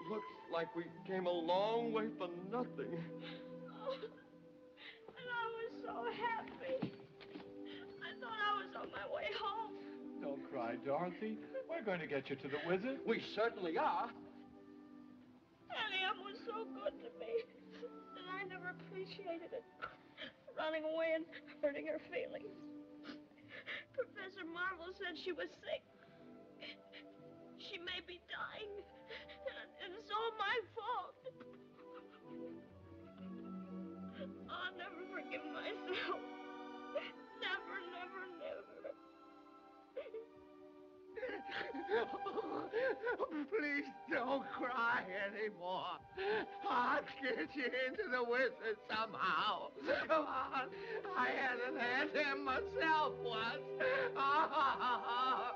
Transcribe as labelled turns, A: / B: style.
A: looks like we came a long way for nothing.
B: Oh, and I was so happy. I thought I was on my way home.
C: Don't cry, Dorothy. We're going to get you to the wizard.
A: We certainly are.
B: Aunt Em was so good to me that I never appreciated it. Running away and hurting her feelings. Professor Marvel said she was sick. She may be dying, and it's all my fault. I'll never forgive myself. Never, never, never.
D: Please don't cry anymore. I'll get you into the wizard somehow. Come on. I had an Aunt Em myself once.